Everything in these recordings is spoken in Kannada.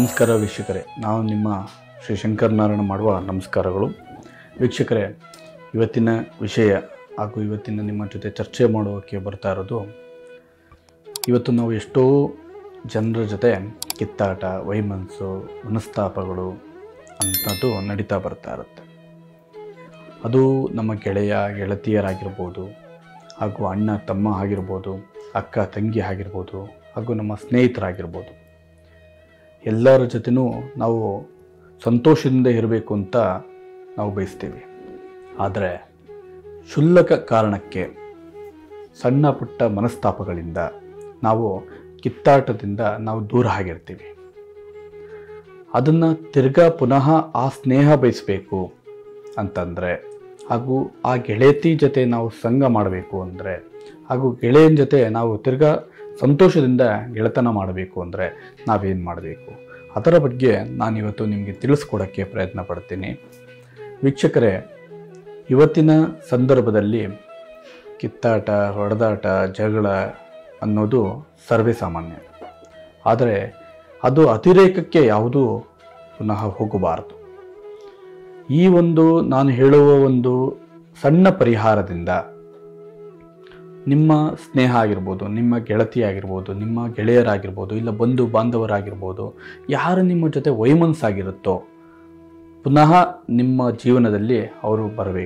ನಮಸ್ಕಾರ ವೀಕ್ಷಕರೇ, ನಾವು ನಿಮ್ಮ ಶ್ರೀ ಶಂಕರನಾರಾಯಣ ಮಾಡುವ ನಮಸ್ಕಾರಗಳು. ವೀಕ್ಷಕರೇ, ಇವತ್ತಿನ ವಿಷಯ ಹಾಗೂ ಇವತ್ತಿನ ನಿಮ್ಮ ಜೊತೆ ಚರ್ಚೆ ಮಾಡೋಕ್ಕೆ ಬರ್ತಾ ಇರೋದು, ಇವತ್ತು ನಾವು ಎಷ್ಟೋ ಜನರ ಜೊತೆ ಕಿತ್ತಾಟ, ವೈಮನಸ್ಸು, ಮನಸ್ತಾಪಗಳು ಅಂಥದ್ದು ನಡೀತಾ ಬರ್ತಾ ಇರುತ್ತೆ. ಅದು ನಮ್ಮ ಗೆಳೆಯ ಗೆಳತಿಯರಾಗಿರ್ಬೋದು, ಹಾಗೂ ಅಣ್ಣ ತಮ್ಮ ಆಗಿರ್ಬೋದು, ಅಕ್ಕ ತಂಗಿ ಆಗಿರ್ಬೋದು, ಹಾಗೂ ನಮ್ಮ ಸ್ನೇಹಿತರಾಗಿರ್ಬೋದು. ಎಲ್ಲರ ಜೊತೆನೂ ನಾವು ಸಂತೋಷದಿಂದ ಇರಬೇಕು ಅಂತ ನಾವು ಬಯಸ್ತೀವಿ. ಆದರೆ ಕ್ಷುಲ್ಲಕ ಕಾರಣಕ್ಕೆ, ಸಣ್ಣ ಪುಟ್ಟ ಮನಸ್ತಾಪಗಳಿಂದ, ನಾವು ಕಿತ್ತಾಟದಿಂದ ನಾವು ದೂರ ಆಗಿರ್ತೀವಿ. ಅದನ್ನು ತಿರ್ಗಾ ಪುನಃ ಆ ಸ್ನೇಹ ಬಯಸಬೇಕು ಅಂತಂದರೆ, ಹಾಗೂ ಆ ಗೆಳತಿ ಜೊತೆ ನಾವು ಸಂಗ ಮಾಡಬೇಕು ಅಂದರೆ, ಹಾಗೂ ಗೆಳೆಯನ ಜೊತೆ ನಾವು ತಿರ್ಗಾ ಸಂತೋಷದಿಂದ ಗೆಳೆತನ ಮಾಡಬೇಕು ಅಂದರೆ ನಾವೇನು ಮಾಡಬೇಕು, ಅದರ ಬಗ್ಗೆ ನಾನಿವತ್ತು ನಿಮಗೆ ತಿಳಿಸ್ಕೊಡೋಕ್ಕೆ ಪ್ರಯತ್ನ ಪಡ್ತೀನಿ. ವೀಕ್ಷಕರೇ, ಇವತ್ತಿನ ಸಂದರ್ಭದಲ್ಲಿ ಕಿತ್ತಾಟ, ಹೊಡೆದಾಟ, ಜಗಳ ಅನ್ನೋದು ಸರ್ವೇ ಸಾಮಾನ್ಯ. ಆದರೆ ಅದು ಅತಿರೇಕಕ್ಕೆ ಯಾವುದೂ ಪುನಃ ಹೋಗಬಾರದು. ಈ ಒಂದು ನಾನು ಹೇಳುವ ಒಂದು ಸಣ್ಣ ಪರಿಹಾರದಿಂದ ನಿಮ್ಮ ಸ್ನೇಹ ಆಗಿರ್ಬೋದು, ನಿಮ್ಮ ಗೆಳತಿ ಆಗಿರ್ಬೋದು, ನಿಮ್ಮ ಗೆಳೆಯರಾಗಿರ್ಬೋದು, ಇಲ್ಲ ಬಂಧು ಬಾಂಧವರಾಗಿರ್ಬೋದು, ಯಾರು ನಿಮ್ಮ ಜೊತೆ ವೈಮನಸ್ಸಾಗಿರುತ್ತೋ ಪುನಃ ನಿಮ್ಮ ಜೀವನದಲ್ಲಿ ಅವರು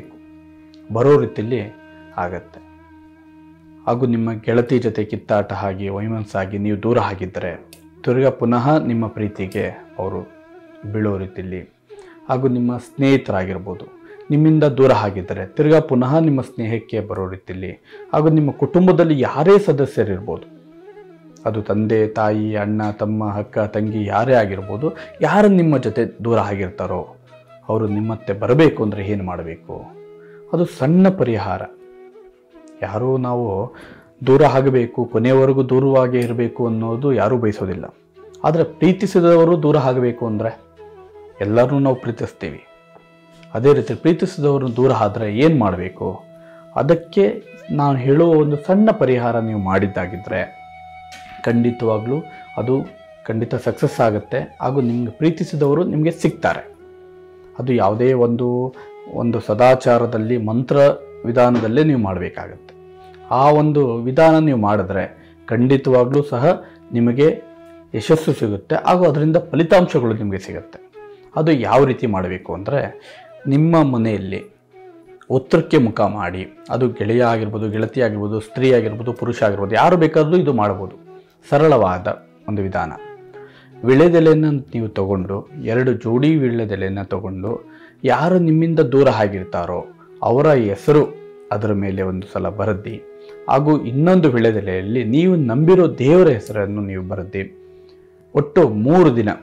ಬರೋ ರೀತಿಯಲ್ಲಿ ಆಗತ್ತೆ. ಹಾಗೂ ನಿಮ್ಮ ಗೆಳತಿ ಜೊತೆ ಕಿತ್ತಾಟ ಆಗಿ ವೈಮನಸ್ಸಾಗಿ ನೀವು ದೂರ ಆಗಿದ್ದರೆ ತಿರ್ಗಾ ಪುನಃ ನಿಮ್ಮ ಪ್ರೀತಿಗೆ ಅವರು ಬೀಳೋ ರೀತಿಯಲ್ಲಿ, ಹಾಗೂ ನಿಮ್ಮ ಸ್ನೇಹಿತರಾಗಿರ್ಬೋದು, ನಿಮ್ಮಿಂದ ದೂರ ಆಗಿದ್ದರೆ ತಿರ್ಗಾ ಪುನಃ ನಿಮ್ಮ ಸ್ನೇಹಕ್ಕೆ ಬರೋ ರೀತಿಯಲ್ಲಿ, ಹಾಗೂ ನಿಮ್ಮ ಕುಟುಂಬದಲ್ಲಿ ಯಾರೇ ಸದಸ್ಯರಿರ್ಬೋದು, ಅದು ತಂದೆ ತಾಯಿ, ಅಣ್ಣ ತಮ್ಮ, ಅಕ್ಕ ತಂಗಿ ಯಾರೇ ಆಗಿರ್ಬೋದು, ಯಾರು ನಿಮ್ಮ ಜೊತೆ ದೂರ ಆಗಿರ್ತಾರೋ ಅವರು ನಿಮ್ಮತ್ತೆ ಬರಬೇಕು ಅಂದರೆ ಏನು ಮಾಡಬೇಕು? ಅದು ಸಣ್ಣ ಪರಿಹಾರ. ಯಾರೂ ನಾವು ದೂರ ಆಗಬೇಕು, ಕೊನೆಯವರೆಗೂ ದೂರವಾಗಿ ಇರಬೇಕು ಅನ್ನೋದು ಯಾರೂ ಬಯಸೋದಿಲ್ಲ. ಆದರೆ ಪ್ರೀತಿಸಿದವರು ದೂರ ಆಗಬೇಕು ಅಂದರೆ ಎಲ್ಲರೂ ನಾವು ಪ್ರೀತಿಸ್ತೀವಿ. ಅದೇ ರೀತಿ ಪ್ರೀತಿಸಿದವರು ದೂರ ಆದರೆ ಏನು ಮಾಡಬೇಕು? ಅದಕ್ಕೆ ನಾನು ಹೇಳುವ ಒಂದು ಸಣ್ಣ ಪರಿಹಾರ ನೀವು ಮಾಡಿದ್ದಾಗಿದ್ದರೆ ಖಂಡಿತವಾಗ್ಲೂ ಅದು ಖಂಡಿತ ಸಕ್ಸಸ್ ಆಗುತ್ತೆ. ಹಾಗೂ ನಿಮಗೆ ಪ್ರೀತಿಸಿದವರು ನಿಮಗೆ ಸಿಗ್ತಾರೆ. ಅದು ಯಾವುದೇ ಒಂದು ಸದಾಚಾರದಲ್ಲಿ, ಮಂತ್ರ ವಿಧಾನದಲ್ಲೇ ನೀವು ಮಾಡಬೇಕಾಗತ್ತೆ. ಆ ಒಂದು ವಿಧಾನ ನೀವು ಮಾಡಿದ್ರೆ ಖಂಡಿತವಾಗ್ಲೂ ಸಹ ನಿಮಗೆ ಯಶಸ್ಸು ಸಿಗುತ್ತೆ, ಹಾಗೂ ಅದರಿಂದ ಫಲಿತಾಂಶಗಳು ನಿಮಗೆ ಸಿಗುತ್ತೆ. ಅದು ಯಾವ ರೀತಿ ಮಾಡಬೇಕು ಅಂದರೆ, ನಿಮ್ಮ ಮನೆಯಲ್ಲಿ ಉತ್ತರಕ್ಕೆ ಮುಖ ಮಾಡಿ, ಅದು ಗೆಳೆಯ ಆಗಿರ್ಬೋದು, ಗೆಳತಿ ಆಗಿರ್ಬೋದು, ಸ್ತ್ರೀ ಆಗಿರ್ಬೋದು, ಪುರುಷ ಆಗಿರ್ಬೋದು, ಯಾರು ಬೇಕಾದರೂ ಇದು ಮಾಡ್ಬೋದು. ಸರಳವಾದ ಒಂದು ವಿಧಾನ. ವಿಳ್ಯದೆಲೆಯನ್ನು ನೀವು ತಗೊಂಡು, 2 ಜೋಡಿ ವಿಳ್ಯದೆಲೆಯನ್ನು ತಗೊಂಡು, ಯಾರು ನಿಮ್ಮಿಂದ ದೂರ ಆಗಿರ್ತಾರೋ ಅವರ ಹೆಸರು ಅದರ ಮೇಲೆ ಒಂದು ಸಲ ಬರೆದಿ, ಹಾಗೂ ಇನ್ನೊಂದು ವಿಳ್ಯದೆಲೆಯಲ್ಲಿ ನೀವು ನಂಬಿರೋ ದೇವರ ಹೆಸರನ್ನು ನೀವು ಬರೆದಿ, ಒಟ್ಟು 3 ದಿನ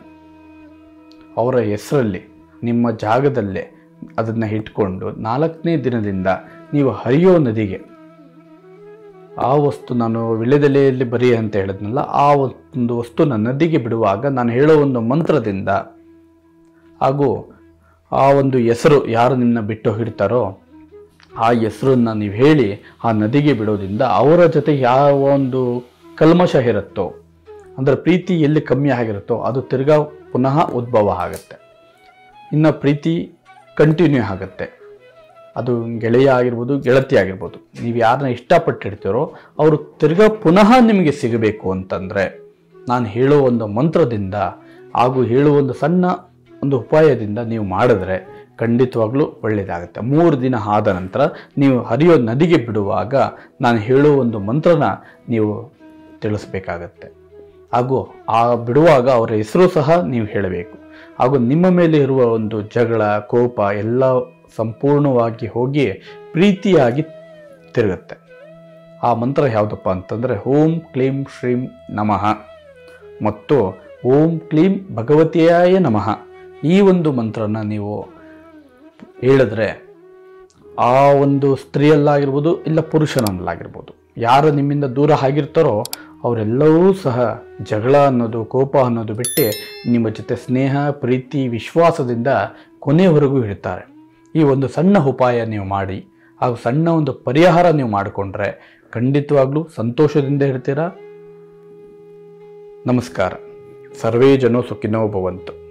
ಅವರ ಹೆಸರಲ್ಲಿ ನಿಮ್ಮ ಜಾಗದಲ್ಲೇ ಅದನ್ನು ಇಟ್ಕೊಂಡು 4ನೇ ದಿನದಿಂದ ನೀವು ಹರಿಯೋ ನದಿಗೆ, ಆ ವಸ್ತು ನಾನು ವಿಳ್ಯದೆಲೆಯಲ್ಲಿ ಬರಿ ಅಂತ ಹೇಳಿದ್ನಲ್ಲ, ಆ ಒಂದು ವಸ್ತುನ ನದಿಗೆ ಬಿಡುವಾಗ ನಾನು ಹೇಳೋ ಒಂದು ಮಂತ್ರದಿಂದ, ಹಾಗೂ ಆ ಒಂದು ಹೆಸರು ಯಾರು ನಿನ್ನ ಬಿಟ್ಟು ಹಿಡ್ತಾರೋ ಆ ಹೆಸರನ್ನು ನೀವು ಹೇಳಿ ಆ ನದಿಗೆ ಬಿಡೋದ್ರಿಂದ ಅವರ ಜೊತೆ ಯಾವ ಒಂದು ಕಲ್ಮಶ ಇರುತ್ತೋ, ಅಂದರೆ ಪ್ರೀತಿ ಎಲ್ಲಿ ಕಮ್ಮಿ ಆಗಿರುತ್ತೋ ಅದು ತಿರ್ಗಾ ಪುನಃ ಉದ್ಭವ ಆಗುತ್ತೆ. ಇನ್ನು ಪ್ರೀತಿ ಕಂಟಿನ್ಯೂ ಆಗುತ್ತೆ. ಅದು ಗೆಳೆಯ ಆಗಿರ್ಬೋದು, ಗೆಳತಿ ಆಗಿರ್ಬೋದು, ನೀವು ಯಾರನ್ನ ಇಷ್ಟಪಟ್ಟಿರ್ತೀರೋ ಅವರು ತಿರ್ಗಾ ಪುನಃ ನಿಮಗೆ ಸಿಗಬೇಕು ಅಂತಂದರೆ ನಾನು ಹೇಳೋ ಒಂದು ಮಂತ್ರದಿಂದ ಹಾಗೂ ಹೇಳುವ ಒಂದು ಸಣ್ಣ ಒಂದು ಉಪಾಯದಿಂದ ನೀವು ಮಾಡಿದ್ರೆ ಖಂಡಿತವಾಗ್ಲೂ ಒಳ್ಳೆಯದಾಗುತ್ತೆ. 3 ದಿನ ಆದ ನಂತರ ನೀವು ಹರಿಯೋ ನದಿಗೆ ಬಿಡುವಾಗ ನಾನು ಹೇಳೋ ಒಂದು ಮಂತ್ರನ ನೀವು ತಿಳಿಸ್ಬೇಕಾಗತ್ತೆ. ಹಾಗೂ ಆ ಬಿಡುವಾಗ ಅವರ ಹೆಸರು ಸಹ ನೀವು ಹೇಳಬೇಕು. ಹಾಗೂ ನಿಮ್ಮ ಮೇಲೆ ಇರುವ ಒಂದು ಜಗಳ, ಕೋಪ ಎಲ್ಲ ಸಂಪೂರ್ಣವಾಗಿ ಹೋಗಿ ಪ್ರೀತಿಯಾಗಿ ತಿರುಗುತ್ತೆ. ಆ ಮಂತ್ರ ಯಾವುದಪ್ಪ ಅಂತಂದರೆ ಓಂ ಕ್ಲೀಂ ಶ್ರೀಂ ನಮಃ ಮತ್ತು ಓಂ ಕ್ಲೀಂ ಭಗವತಿಯಾಯ ನಮಃ. ಈ ಒಂದು ಮಂತ್ರನ ನೀವು ಹೇಳಿದ್ರೆ ಆ ಒಂದು ಸ್ತ್ರೀಯಲ್ಲಾಗಿರ್ಬೋದು, ಇಲ್ಲ ಪುರುಷನಲ್ಲಾಗಿರ್ಬೋದು, ಯಾರು ನಿಮ್ಮಿಂದ ದೂರ ಆಗಿರ್ತಾರೋ ಅವರೆಲ್ಲವೂ ಸಹ ಜಗಳ ಅನ್ನೋದು, ಕೋಪ ಅನ್ನೋದು ಬಿಟ್ಟು ನಿಮ್ಮ ಜೊತೆ ಸ್ನೇಹ, ಪ್ರೀತಿ, ವಿಶ್ವಾಸದಿಂದ ಕೊನೆಯವರೆಗೂ ಇರ್ತಾರೆ. ಈ ಒಂದು ಸಣ್ಣ ಉಪಾಯ ನೀವು ಮಾಡಿ, ಹಾಗೂ ಸಣ್ಣ ಒಂದು ಪರಿಹಾರ ನೀವು ಮಾಡಿಕೊಂಡ್ರೆ ಖಂಡಿತವಾಗ್ಲೂ ಸಂತೋಷದಿಂದ ಇರ್ತೀರಾ. ನಮಸ್ಕಾರ. ಸರ್ವೇ ಜನೋ ಸುಖಿನೋ ಭವಂತು.